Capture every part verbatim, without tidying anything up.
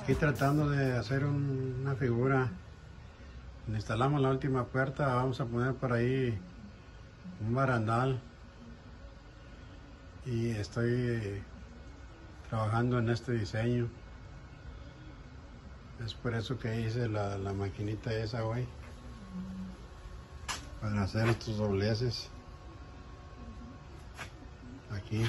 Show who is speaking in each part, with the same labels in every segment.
Speaker 1: Aquí tratando de hacer un, una figura. Instalamos la última puerta, vamos a poner por ahí un barandal y estoy trabajando en este diseño. Es por eso que hice la, la maquinita esa hoy, para hacer estos dobleces aquí.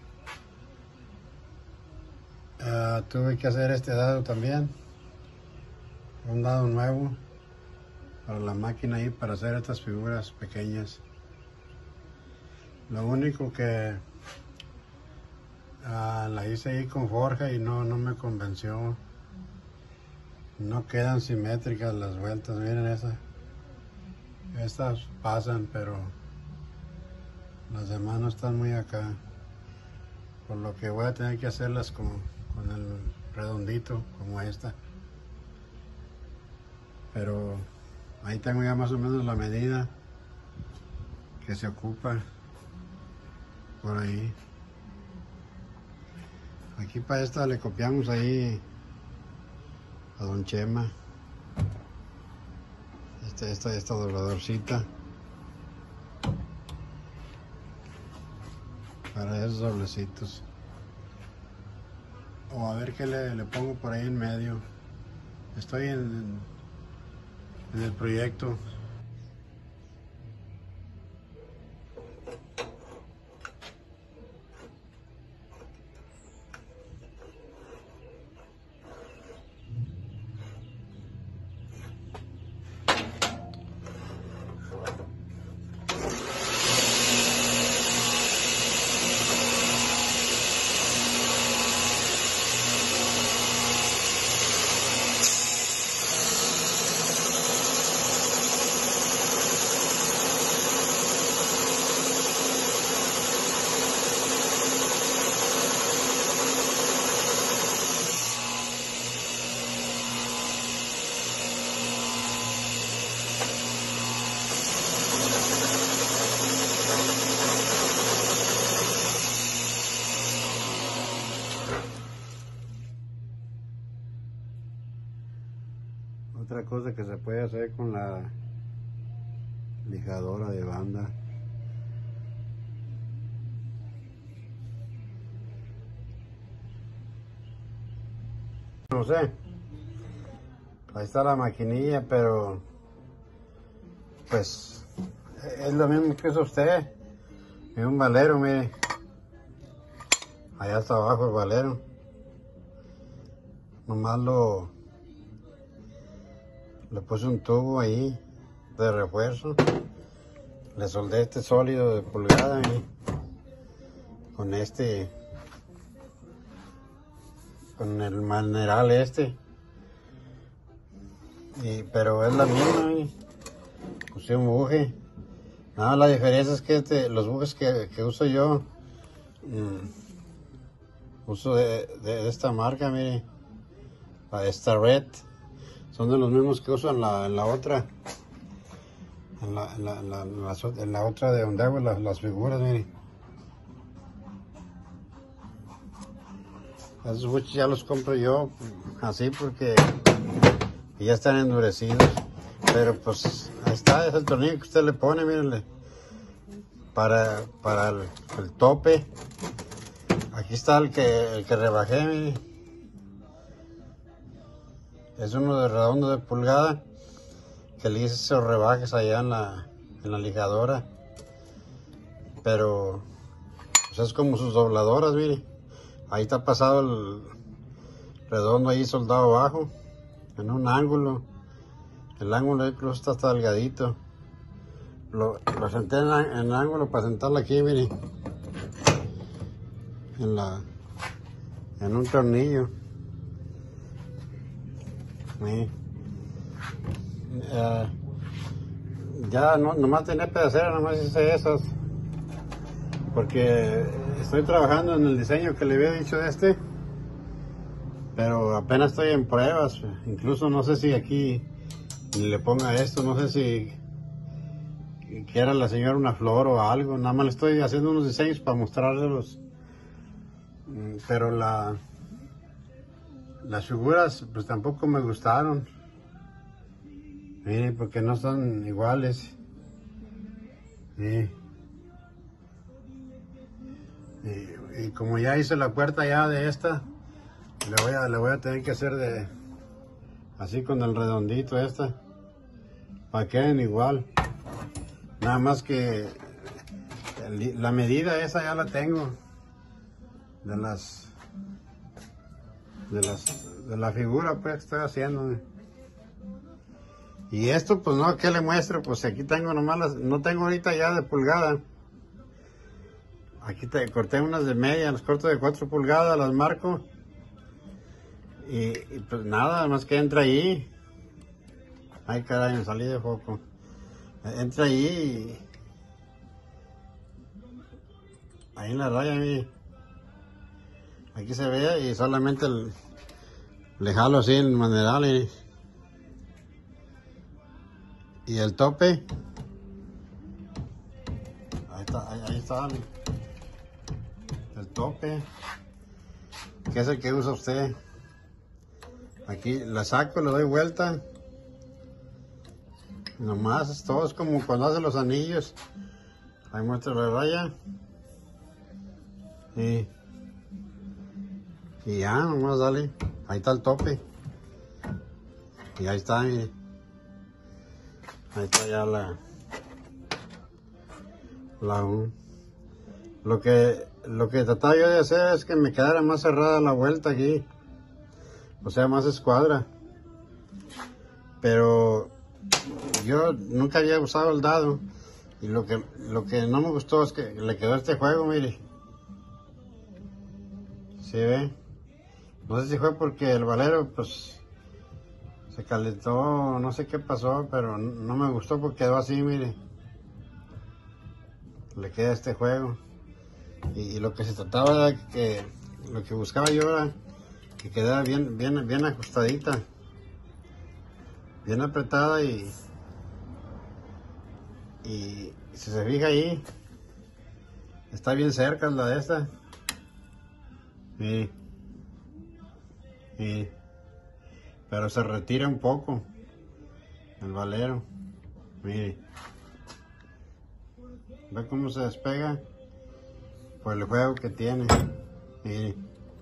Speaker 1: Uh, tuve que hacer este dado también, un dado nuevo para la máquina ahí, para hacer estas figuras pequeñas. Lo único que uh, la hice ahí con forja y no, no me convenció. No quedan simétricas las vueltas, miren esa. Estas pasan, pero las demás no están muy acá. Por lo que voy a tener que hacerlas con, con el redondito, como esta. Pero ahí tengo ya más o menos la medida que se ocupa por ahí. Aquí para esta le copiamos ahí a Don Chema esta, esta, esta dobladorcita para esos doblecitos, o a ver qué le, le pongo por ahí en medio. Estoy en, en el proyecto. Otra cosa que se puede hacer con la lijadora de banda. No sé, ahí está la maquinilla, pero pues es lo mismo que hizo usted. Es un valero, mire. Allá está abajo el valero. Nomás lo le puse un tubo ahí de refuerzo. Le soldé este sólido de pulgada y con este, con el maneral este. Y, pero es la misma. Y puse un buje. Nada, la diferencia es que este, los bujes que, que uso yo, mmm, uso de, de, de esta marca, mire, esta red. Son de los mismos que uso en la, en la otra, en la, en, la, en, la, en, la, en la otra de donde hago las, las figuras, miren. Esos buches ya los compro yo así porque ya están endurecidos. Pero pues ahí está, es el tornillo que usted le pone, mírenle, para, para el, el tope. Aquí está el que, el que rebajé, miren. Es uno de redondo de pulgada que le hice esos rebajes allá en la, en la lijadora. Pero pues es como sus dobladoras, mire. Ahí está pasado el redondo ahí soldado abajo, en un ángulo. El ángulo incluso está hasta delgadito. Lo, lo senté en, en el ángulo para sentarlo aquí, mire. En, la, en un tornillo. Sí. Uh, ya no, nomás tenía pedacera, nomás hice esas porque estoy trabajando en el diseño que le había dicho de este, pero apenas estoy en pruebas. Incluso no sé si aquí le ponga esto, no sé si quiera la señora una flor o algo. Nada más le estoy haciendo unos diseños para mostrárselos, pero la las figuras pues tampoco me gustaron. Miren, porque no son iguales. Sí. Y, y como ya hice la puerta ya de esta, le voy a, le voy a tener que hacer de así con el redondito esta, para que queden igual. Nada más que el, la medida esa ya la tengo de las de las de la figura pues que estoy haciendo. Y esto pues no, ¿qué le muestro? Pues aquí tengo nomás las, no tengo ahorita ya de pulgada. Aquí te corté unas de media, las corto de cuatro pulgadas, las marco. Y, y pues nada, más que entra ahí. Ay caray, me salí de foco. Entra ahí y... ahí en la raya, mire. Aquí se ve y solamente el, le jalo así el maneral y, y el tope. Ahí está, ahí, ahí está el, el tope, que es el que usa usted. Aquí la saco, le doy vuelta. Nomás es todo, es como cuando hace los anillos. Ahí muestra la raya. Y, y ya, nomás dale. Ahí está el tope. Y ahí está, mire. Ahí está ya la... la U. Lo que, lo que trataba yo de hacer es que me quedara más cerrada la vuelta aquí. O sea, más escuadra. Pero yo nunca había usado el dado. Y lo que, lo que no me gustó es que le quedó este juego, mire. ¿Sí ve? No sé si fue porque el valero, pues, se calentó, no sé qué pasó, pero no me gustó porque quedó así, mire. Le queda este juego. Y, y lo que se trataba era que, lo que buscaba yo era que quedara bien, bien, bien ajustadita. Bien apretada y, y si se fija ahí, está bien cerca la de esta. Y, y, pero se retira un poco el valero. Mire, ve cómo se despega por el juego que tiene. Mire,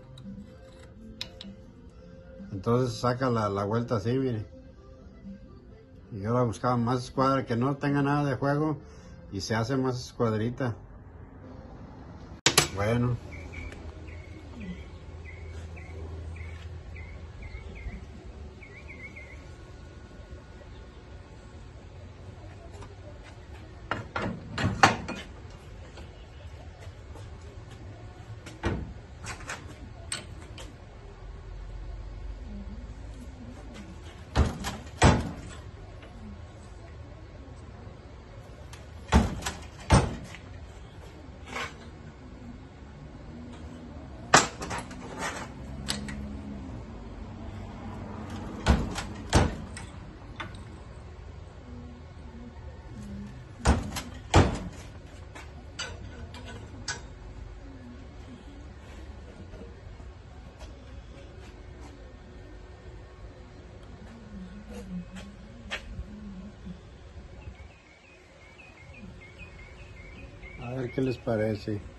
Speaker 1: entonces saca la, la vuelta así, mire. Y yo la buscaba más escuadra, que no tenga nada de juego y se hace más escuadrita. Bueno. A ver qué les parece.